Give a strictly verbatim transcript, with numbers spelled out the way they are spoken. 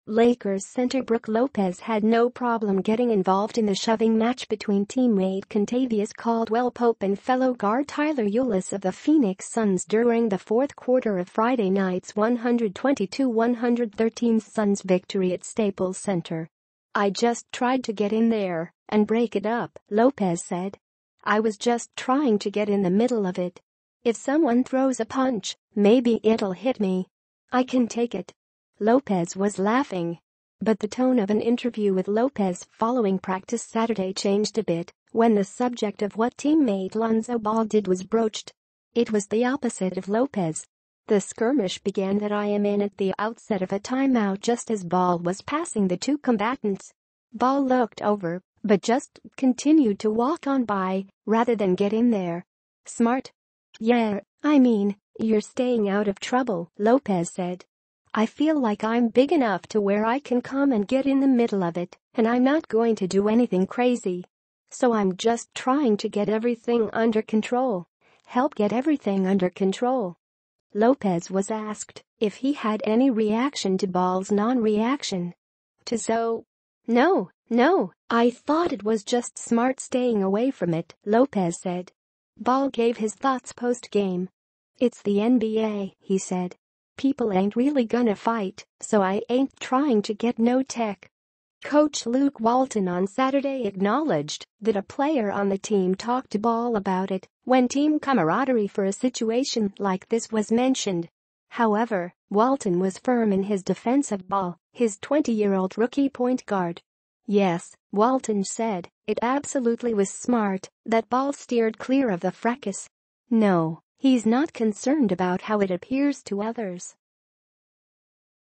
Lakers center Brook Lopez had no problem getting involved in the shoving match between teammate Kentavious Caldwell-Pope and fellow guard Tyler Ulis of the Phoenix Suns during the fourth quarter of Friday night's one twenty-two to one thirteen Suns victory at Staples Center. "I just tried to get in there and break it up," Lopez said. "I was just trying to get in the middle of it. If someone throws a punch, maybe it'll hit me. I can take it." Lopez was laughing. But the tone of an interview with Lopez following practice Saturday changed a bit when the subject of what teammate Lonzo Ball did was broached. It was the opposite of Lopez. "The skirmish began that I am in at the outset of a timeout just as Ball was passing the two combatants. Ball looked over, but just continued to walk on by rather than get in there. Smart. Yeah, I mean, you're staying out of trouble," Lopez said. "I feel like I'm big enough to where I can come and get in the middle of it, and I'm not going to do anything crazy. So I'm just trying to get everything under control. Help get everything under control." Lopez was asked if he had any reaction to Ball's non-reaction. To so, "No, no, I thought it was just smart staying away from it," Lopez said. Ball gave his thoughts post-game. "It's the N B A," he said. "People ain't really gonna fight, so I ain't trying to get no tech." Coach Luke Walton on Saturday acknowledged that a player on the team talked to Ball about it when team camaraderie for a situation like this was mentioned. However, Walton was firm in his defense of Ball, his twenty-year-old rookie point guard. "Yes," Walton said, "it absolutely was smart that Ball steered clear of the fracas. No, he's not concerned about how it appears to others.